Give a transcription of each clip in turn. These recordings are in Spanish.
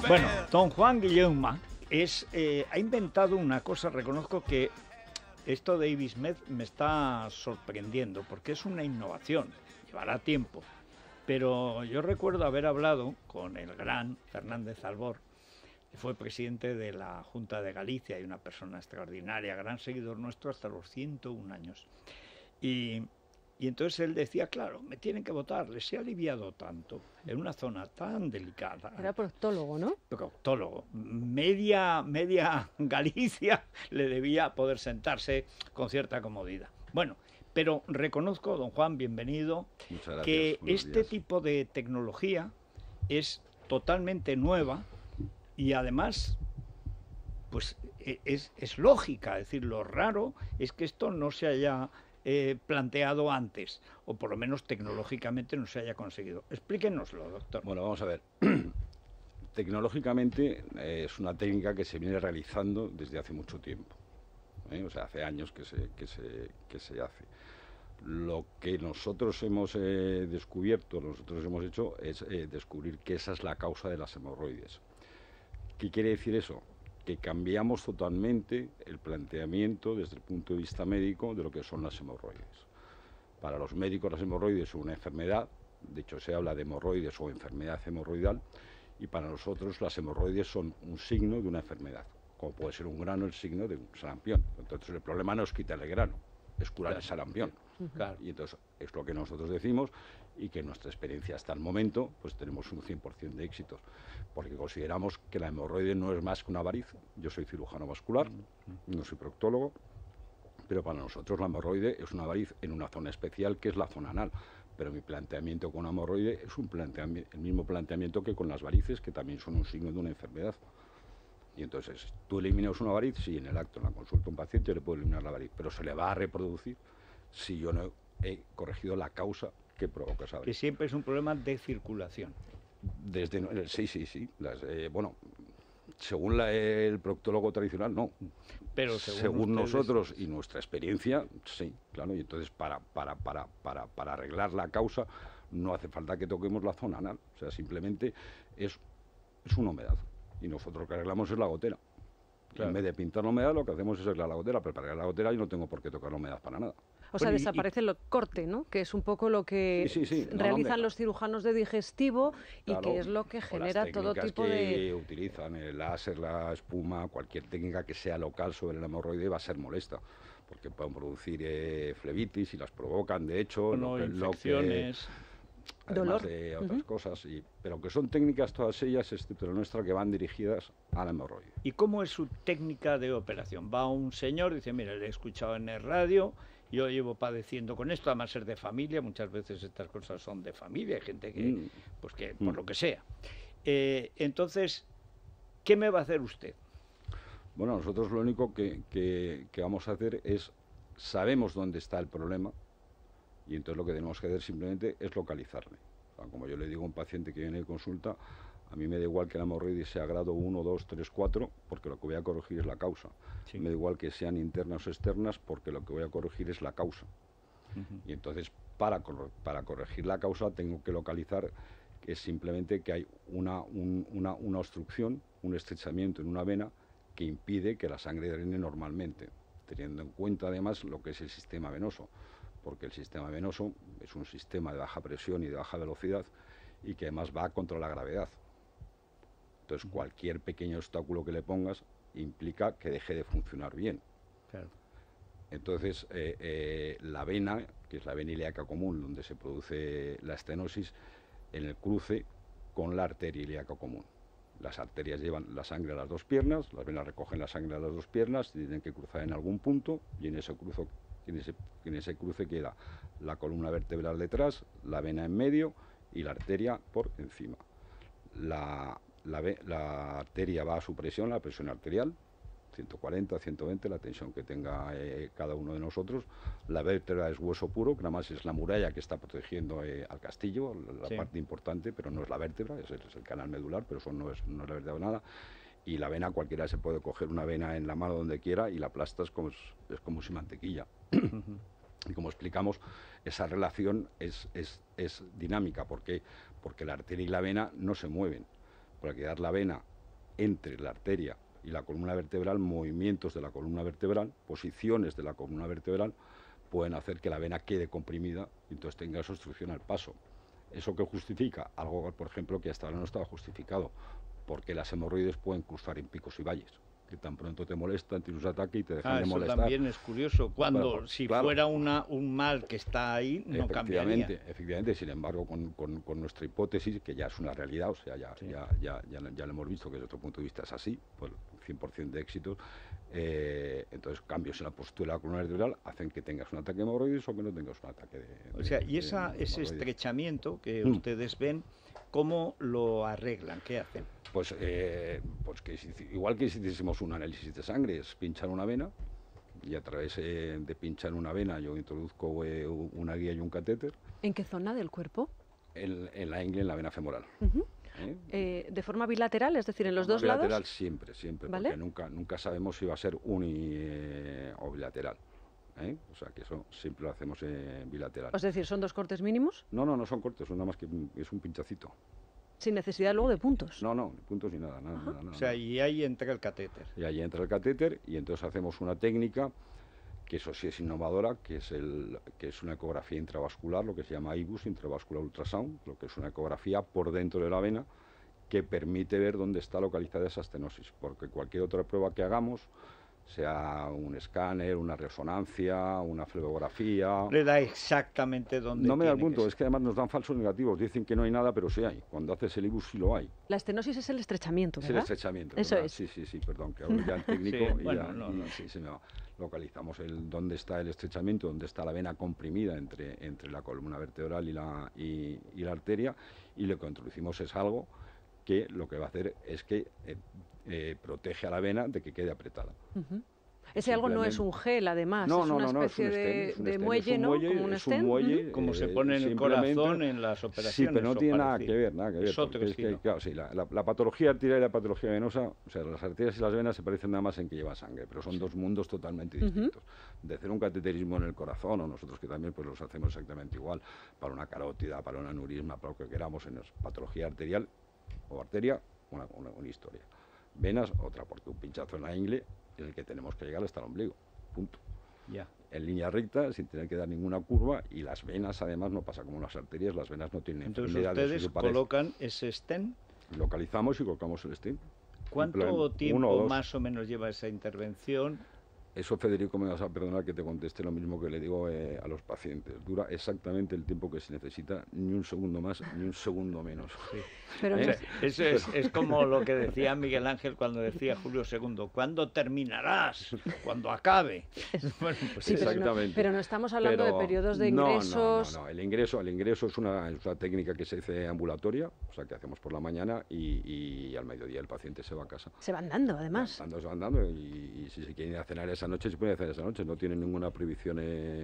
Bueno, don Juan Guilleuma ha inventado una cosa, reconozco que esto de Ibismed me está sorprendiendo, porque es una innovación, llevará tiempo. Pero yo recuerdo haber hablado con el gran Fernández Albor, que fue presidente de la Junta de Galicia y una persona extraordinaria, gran seguidor nuestro hasta los 101 años. Y entonces él decía, claro, me tienen que votar, les he aliviado tanto en una zona tan delicada. Era proctólogo, ¿no? Proctólogo. Media Galicia le debía poder sentarse con cierta comodidad. Bueno, pero reconozco, don Juan, bienvenido, muchas gracias, que este días. tipo de tecnología es totalmente nueva y además pues es lógica. Es decir, lo raro es que esto no se haya planteado antes, o por lo menos tecnológicamente no se haya conseguido. Explíquenoslo, doctor. Bueno, vamos a ver. Tecnológicamente es una técnica que se viene realizando desde hace mucho tiempo. O sea, hace años que se hace. Lo que nosotros hemos descubierto, nosotros hemos hecho, es descubrir que esa es la causa de las hemorroides. ¿Qué quiere decir eso? Que cambiamos totalmente el planteamiento desde el punto de vista médico de lo que son las hemorroides. Para los médicos las hemorroides son una enfermedad, de hecho se habla de hemorroides o enfermedad hemorroidal, y para nosotros las hemorroides son un signo de una enfermedad, como puede ser un grano el signo de un sarampión. Entonces el problema no es quitar el grano, es curar el sarampión. Claro. Y entonces es lo que nosotros decimos, y que en nuestra experiencia hasta el momento pues tenemos un 100% de éxitos, porque consideramos que la hemorroide no es más que una variz. Yo soy cirujano vascular, no soy proctólogo, pero para nosotros la hemorroide es una variz en una zona especial que es la zona anal. Pero mi planteamiento con la hemorroide es el mismo planteamiento que con las varices, que también son un signo de una enfermedad. Y entonces, tú eliminas una variz, sí, en el acto, en la consulta a un paciente le puedo eliminar la variz, pero se le va a reproducir si yo no he corregido la causa que provoca esa variz. Que siempre es un problema de circulación. Sí. Bueno, según el proctólogo tradicional, no. Pero según nosotros y nuestra experiencia, sí, claro. Y entonces, para arreglar la causa, no hace falta que toquemos la zona anal. O sea, simplemente es una humedad. Y nosotros lo que arreglamos es la gotera. Claro. En vez de pintar la humedad, lo que hacemos es arreglar la gotera. Pero para arreglar la gotera yo no tengo por qué tocar la humedad para nada. O sea, desaparece el corte, ¿no? Que es un poco lo que realizan los cirujanos de digestivo, claro, y que es lo que genera todo tipo que utilizan el láser, la espuma, cualquier técnica que sea local sobre el hemorroide va a ser molesta, porque pueden producir flebitis y las provocan, de hecho, infecciones, además de otras cosas, pero que son técnicas todas ellas, excepto la nuestra, que van dirigidas a la hemorroide. ¿Y cómo es su técnica de operación? Va un señor, dice, mira, le he escuchado en el radio, yo llevo padeciendo con esto, además ser de familia, muchas veces estas cosas son de familia, hay gente que, pues que por lo que sea. Entonces, ¿qué me va a hacer usted? Bueno, nosotros lo único que vamos a hacer es, sabemos dónde está el problema, y entonces lo que tenemos que hacer simplemente es localizarle. O sea, como yo le digo a un paciente que viene de consulta, a mí me da igual que la hemorroide sea grado 1, 2, 3, 4, porque lo que voy a corregir es la causa. Sí. Me da igual que sean internas o externas, porque lo que voy a corregir es la causa. Y entonces, para corregir la causa, tengo que localizar que es simplemente que hay una obstrucción, un estrechamiento en una vena que impide que la sangre drene normalmente, teniendo en cuenta además lo que es el sistema venoso, porque el sistema venoso es un sistema de baja presión y de baja velocidad, y que además va contra la gravedad. Entonces, cualquier pequeño obstáculo que le pongas implica que deje de funcionar bien. Claro. Entonces, la vena, que es la vena ilíaca común, donde se produce la estenosis, en el cruce con la arteria ilíaca común. Las arterias llevan la sangre a las dos piernas, las venas recogen la sangre a las dos piernas, tienen que cruzar en algún punto, y en ese cruce queda la columna vertebral detrás, la vena en medio y la arteria por encima. La arteria va a su presión, la presión arterial, 140, 120, la tensión que tenga cada uno de nosotros. La vértebra es hueso puro, que nada más es la muralla que está protegiendo al castillo, la parte importante, pero no es la vértebra, es el canal medular, pero eso no es la vértebra nada. Y la vena, cualquiera se puede coger una vena en la mano donde quiera y la aplastas es como si mantequilla. Y como explicamos, esa relación es dinámica. ¿Por qué? Porque la arteria y la vena no se mueven. Para quedar la vena entre la arteria y la columna vertebral, movimientos de la columna vertebral, posiciones de la columna vertebral, pueden hacer que la vena quede comprimida y entonces tengas obstrucción al paso. ¿Eso qué justifica? Algo, por ejemplo, que hasta ahora no estaba justificado, porque las hemorroides pueden cruzar en picos y valles, que tan pronto te molestan, tienes un ataque y te dejan de molestar. Eso también es curioso, cuando si fuera un mal que está ahí, no cambiaría. Efectivamente, sin embargo, con nuestra hipótesis, que ya es una realidad, o sea, ya lo hemos visto que desde otro punto de vista es así, pues 100% de éxito, entonces cambios en la postura de la columna vertebral hacen que tengas un ataque de hemorroides o que no tengas un ataque de... O sea, y ese estrechamiento que ustedes ven, ¿cómo lo arreglan? ¿Qué hacen? Pues que igual que si hiciésemos un análisis de sangre, es pinchar una vena y a través de pinchar una vena yo introduzco una guía y un catéter. ¿En qué zona del cuerpo? En la ingle, en la vena femoral. ¿De forma bilateral, es decir, en los dos lados? Bilateral siempre, ¿Vale? Porque nunca sabemos si va a ser o bilateral. O sea, que eso siempre lo hacemos bilateral. Es decir, ¿son 2 cortes mínimos? No son cortes, nada más que es un pinchacito. Sin necesidad luego de puntos. No, ni puntos ni nada. O sea, y ahí entra el catéter. Y ahí entra el catéter y entonces hacemos una técnica, que eso sí es innovadora, que es una ecografía intravascular, lo que se llama IBUS, intravascular ultrasound, lo que es una ecografía por dentro de la vena, que permite ver dónde está localizada esa estenosis, porque cualquier otra prueba que hagamos, sea un escáner, una resonancia, una flebografía... Le da exactamente dónde. No me da el punto, es que además nos dan falsos negativos, dicen que no hay nada, pero sí hay. Cuando haces el IBUS sí lo hay. La estenosis es el estrechamiento, ¿verdad? Es el estrechamiento, Eso ¿verdad? es. Sí, perdón, que hablo ya en técnico sí, y bueno, sí, se me va. Localizamos dónde está el estrechamiento, dónde está la vena comprimida entre la columna vertebral y la arteria, y lo que introducimos es algo que lo que va a hacer es que protege a la vena de que quede apretada. Ese algo no es un gel, además, es una especie de muelle, ¿no? Como un stent. Muelle, como se pone en el corazón en las operaciones. Sí, pero no tiene nada que ver. Es otro estilo. Claro, sí, la patología arterial y la patología venosa, o sea, las arterias y las venas se parecen nada más en que lleva sangre, pero son dos mundos totalmente distintos. De hacer un cateterismo en el corazón, o nosotros que también pues los hacemos exactamente igual, para una carótida, para un aneurisma, para lo que queramos, en patología arterial o arteria, una historia. Venas, otra, porque un pinchazo en la ingle en el que tenemos que llegar hasta el ombligo, punto. Ya. En línea recta, sin tener que dar ninguna curva, y las venas, además, no pasa como las arterias, las venas no tienen enfermedades. Entonces ustedes colocan ese stent. Localizamos y colocamos el stent. ¿Cuánto tiempo más o menos lleva esa intervención? Eso, Federico, me vas a perdonar que te conteste lo mismo que le digo a los pacientes. Dura exactamente el tiempo que se necesita, ni un segundo más, ni un segundo menos. Sí. Pero eso es como lo que decía Miguel Ángel cuando decía Julio II, ¿cuándo terminarás? Cuando acabe. Bueno, pues sí, exactamente. Pero no estamos hablando de periodos de ingresos. No. El ingreso es una técnica que se hace ambulatoria, o sea, que hacemos por la mañana y al mediodía el paciente se va a casa. Se van dando, además. Se van dando y si se quieren ir a cenar esa noche, se pueden hacer esa noche, no tienen ninguna prohibición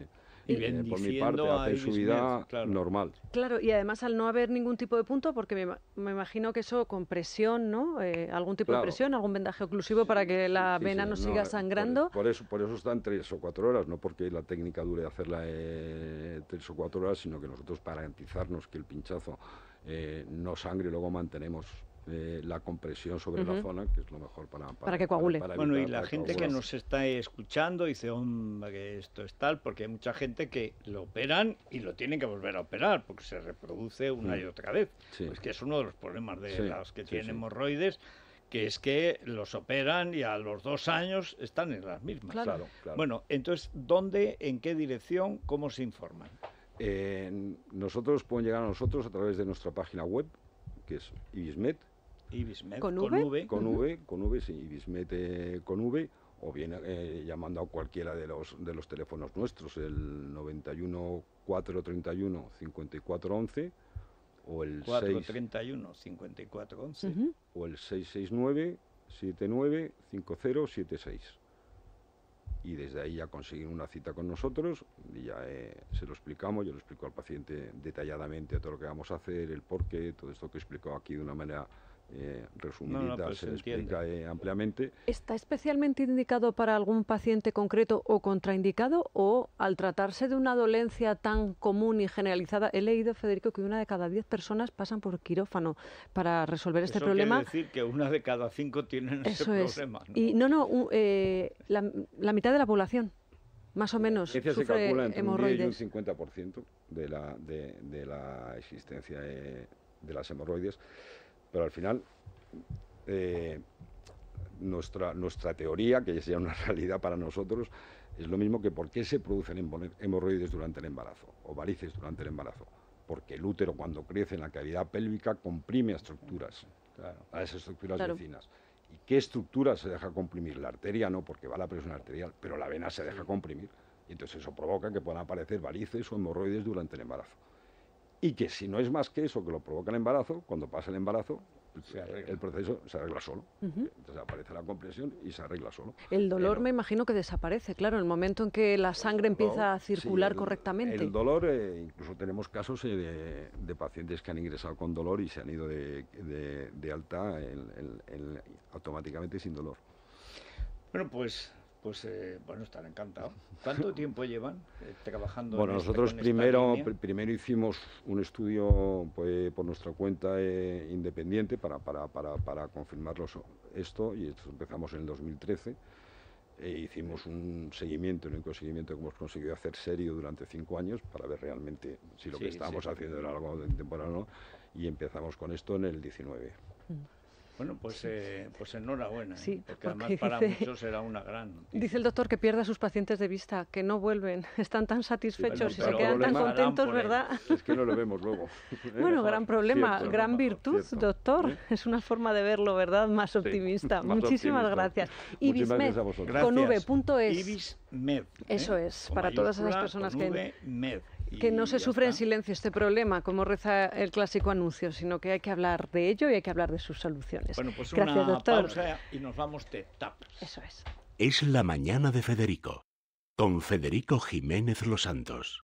por mi parte, hacer su vida normal. Claro, y además al no haber ningún tipo de punto, porque me imagino que eso con presión, ¿no? Algún tipo de presión, algún vendaje oclusivo para que la vena no siga sangrando. Por eso están 3 o 4 horas, no porque la técnica dure hacerla 3 o 4 horas, sino que nosotros, para garantizarnos que el pinchazo no sangre, luego mantenemos la compresión sobre la zona, que es lo mejor para que coagule. Bueno, y la gente que nos está escuchando dice, hombre, que esto es tal, porque hay mucha gente que lo operan y lo tienen que volver a operar, porque se reproduce una y otra vez. Sí. Pues que es uno de los problemas de los que tienen hemorroides, que es que los operan y a los 2 años están en las mismas. Claro. Bueno, entonces, ¿dónde, en qué dirección, cómo se informan? Nosotros pueden llegar a nosotros a través de nuestra página web, que es Ibismed. ¿Con V? Con V, sí, Ibismed con V, o bien llamando a cualquiera de los teléfonos nuestros, el 91 431 5411 o el 431 5411 o el 669 79 5076. Y desde ahí ya consiguen una cita con nosotros y ya se lo explicamos, yo le explico al paciente detalladamente todo lo que vamos a hacer, el porqué, todo esto que he explicado aquí de una manera resumidita, se explica ampliamente. ¿Está especialmente indicado para algún paciente concreto o contraindicado, o al tratarse de una dolencia tan común y generalizada? He leído, Federico, que 1 de cada 10 personas pasan por quirófano para resolver este problema. Eso quiere decir que 1 de cada 5 tienen ese problema, ¿no? Y la mitad de la población, más o menos, sufre se calcula entre hemorroides. un 10 y un 50% de la existencia de las hemorroides. Pero al final, nuestra teoría, que ya sea una realidad para nosotros, es lo mismo que por qué se producen hemorroides durante el embarazo, o varices durante el embarazo. Porque el útero, cuando crece en la cavidad pélvica, comprime a estructuras, a esas estructuras vecinas. ¿Y qué estructura se deja comprimir? La arteria no, porque va la presión arterial, pero la vena se deja comprimir. Y entonces eso provoca que puedan aparecer varices o hemorroides durante el embarazo. Y que si no es más que eso que lo provoca el embarazo, cuando pasa el embarazo, el proceso se arregla solo. Entonces aparece la compresión y se arregla solo. El dolor me imagino que desaparece, claro, en el momento en que la sangre empieza a circular correctamente. El dolor, incluso tenemos casos de pacientes que han ingresado con dolor y se han ido de alta automáticamente sin dolor. Bueno, pues estar encantado. ¿Cuánto tiempo llevan trabajando? Bueno, nosotros primero hicimos un estudio por nuestra cuenta independiente para confirmarlo esto, y empezamos en el 2013. Hicimos un único seguimiento que hemos conseguido hacer serio durante 5 años para ver realmente si lo que estábamos haciendo era algo temporal o no, y empezamos con esto en el 19. Bueno, pues enhorabuena, sí, porque además para muchos será una gran noticia. Dice el doctor que pierde a sus pacientes de vista, que no vuelven, están tan satisfechos y se quedan tan problema, contentos, ¿verdad? Es que no lo vemos luego. Bueno, gran problema, gran virtud, doctor. Es una forma de verlo, ¿verdad? Más optimista. Muchísimas gracias. Ibismed, con v.es. Ibismed. Eso es, para todas esas personas que no se ya sufre en está. silencio este problema, como reza el clásico anuncio, sino que hay que hablar de ello y hay que hablar de sus soluciones. Bueno, pues gracias, una doctor. pausa y nos vamos de tapas. Eso es. Es la mañana de Federico, con Federico Jiménez Los Santos.